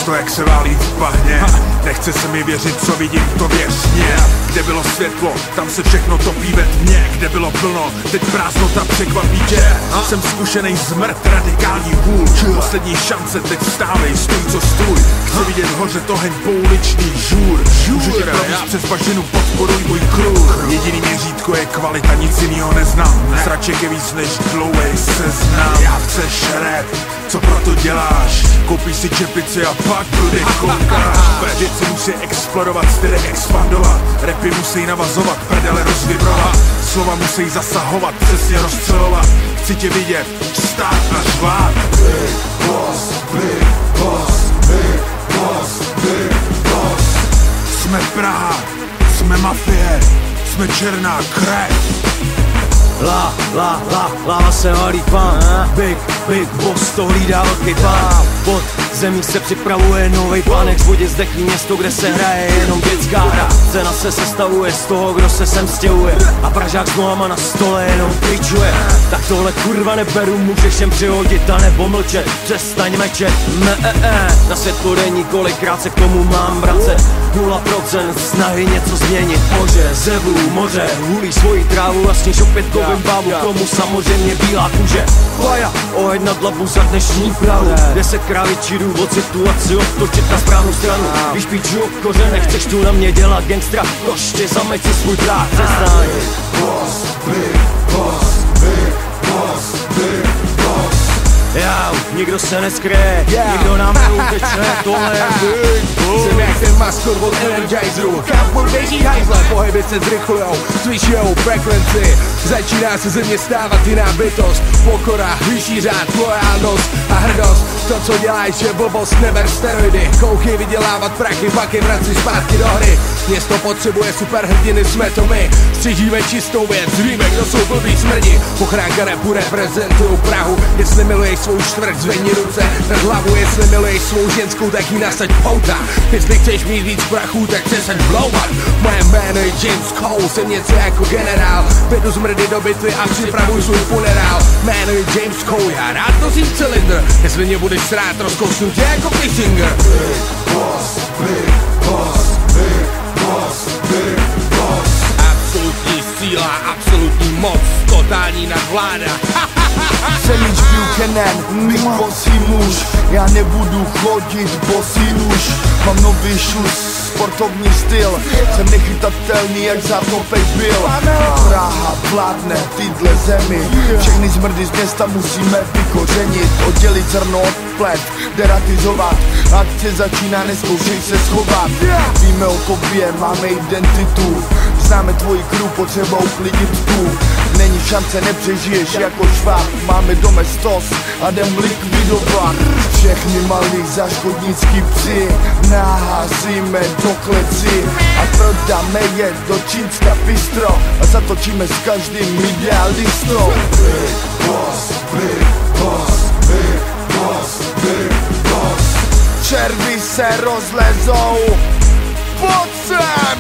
to, jak se válí v bahně. Nechce se mi věřit, co vidím, to věř mě. Kde bylo světlo, tam se všechno topí ve tmě. Kde bylo plno, teď prázdnota překvapí tě. Jsem zkušenej zmrt, radikální vůl. Poslední šance, teď vstávej, stůj co stůj. Chci vidět hoře toheň pouliční žůr. Můžu tě províst přes bažinu, podporuj můj kruh. Jediný měřítko je kvalita, nic jinýho neznám. Sraček je víc než dlouhej seznam. Já chceš rap, co proto děláš? Koupíš si čepici a pak bludě koukáš. Věci musí explodovat, styly expandovat. Rapy musí navazovat, prdele rozvibrovat. Slova musí zasahovat, přesně rozstřelovat. Chci tě vidět, stát a řvát. Big boss, big boss, big boss, big boss. Jsme Praha, jsme mafie, jsme černá krev. Láva se valí k vám. Big boss to hlídá velký plán. Pod zemí se připravuje novej plánek. Z vodě zdechlí město, kde se hraje jenom dětská hra. Cena se sestavuje z toho, kdo se sem stěhuje. A Pražák s nohama na stole jenom kličuje. Tak tohle kurva neberu, můžeš jen přihodit a nebo mlčet. Přestaň mečet, na světlo denní kolikrát se k tomu mám vracet. 0% snahy něco změnit. Bože, zevu, moře, hulí svoji trávu a sníš opět kovým bávu. Komu samozřejmě bílá kůže. Faja, oheň nad hlavu za dnešní prahu. 10krát větší důvod situaci obtočit na správnou stranu. Když píču o kořenech, chceš tu na mě dělat gangstra. Koště zameď si svůj práh, přestaň. Boss, big boss, big boss, big boss. Jau, nikdo se neskryje, nikdo nám neuteče, tohle je big boss. Jsem jak ten maskot od Energizeru. Kam furt běží hajzle, pohyby se zrychlujou, zvyšujou frekvenci. Začíná se ze mě stávat jiná bytost. Pokora, vyšší řád, loajálnost a hrdost. To, co děláš, je blbost, neber steroidy. Kouchy vydělávat prachy, pak je vrací zpátky do hry. Město potřebuje superhrdiny, jsme to my. Střežíme čistou věc, víme, kdo jsou blbý smrdi. Ochránka rapu reprezentují Prahu. Jestli miluješ svou čtvrt, zvedni ruce nad hlavu. Jestli miluješ svou ženskou, tak jí nasaď pouta. Jestli chceš mít víc prachu, tak přestaň bloumat. Moje jméno je James Cole, jsem něco jako generál. Vedu zmrdy do bitvy a připravuj svůj funerál. Jméno je James Cole, já rád nosím cylindr. Jestli mě budeš srát, rozkousnu tě jako Kissinger. Big boss, big boss, big boss, big boss. Absolutní síla, absolutní moc, totální nadvláda. Jsem již Buchanan, big bossy muž. Já nebudu chodit bosý nůž. Mám nový šus, sportovní styl. Jsem nechytatelný, jak Zátopek byl. Praha vládne tyhle zemi. Všechny zmrdy z města musíme vykořenit. Oddělit zrno od plet, deratizovat. Akce začíná, neskoušej se schovat. Víme o tobě, máme identitu. Známe tvoji crew, potřeba uklidit tu. Není šance, nepřežiješ jako šváb. Máme domestos a jdem likvidovat. Všechny malí zaškodnický psi naházíme do kleci a prodáme je do Čínska bistro a zatočíme s každým idealistou. Big boss, big boss, big boss, big boss. Červy se rozlezou, pojď sem!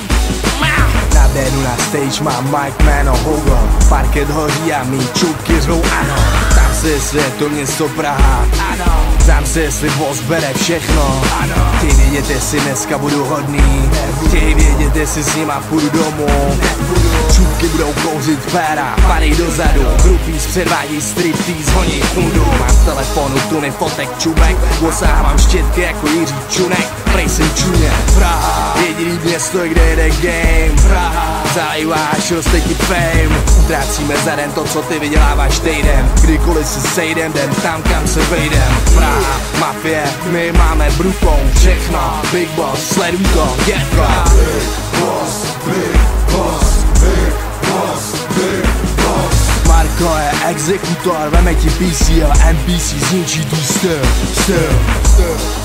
Naberu na stage, mám Mike Mano Hogo. Parket hoří a mý čupky řvou ano. Tam se, jestli je to město Praha. Ano. Tam se, jestli boss bere všechno. Ano. Chtěj vědět, jestli dneska budu hodný. Chtěj vědět, jestli s nima půjdu domů. Čupky budou kouřit péra, padej dozadu. Groupies předvádí striptease, honí kundu. Mám v telefonu tuny fotek čubek. Osávám štětky jako Jiří Čunek. Prej jsem čuně. Praha, jediný město, kde jede game. Praha, zalejváš, roste ti fame. Utrácíme za den to, co ty vyděláváš týden. Kdykoliv se sejdem, jdem tam, kam se vejdem. Praha, mafie, my máme brukou všechno. Big boss, sleduj to, get go. Big boss, big boss, big boss, big boss. Marko je exekutor, veme ti PC a NPC zničí tu styl.